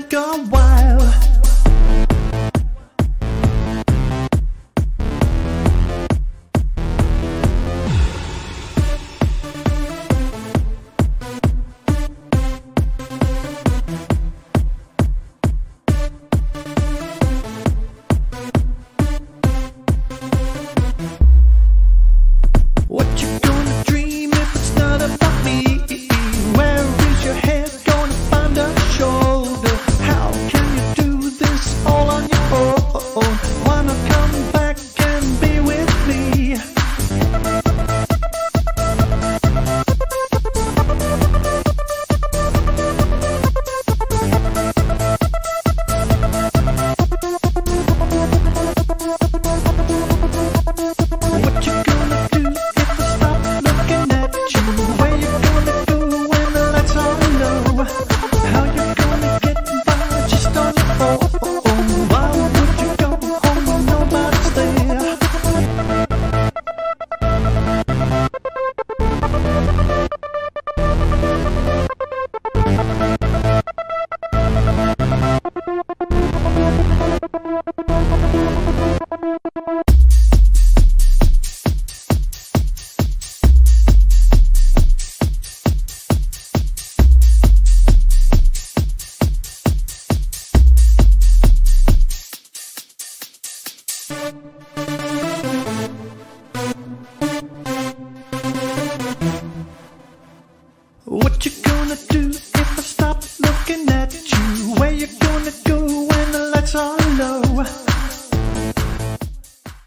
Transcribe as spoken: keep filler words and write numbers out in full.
take a while. What you gonna dream if it's not about me? Where is your head gonna find a shoulder? How can you do this all on your own? Wanna come back and be with me? What you gonna do if I stop looking at you? Where you gonna go when the lights are low? How you gonna get by just on your own? Why would you go home when nobody's there? What you gonna do if I stop looking at you? Where you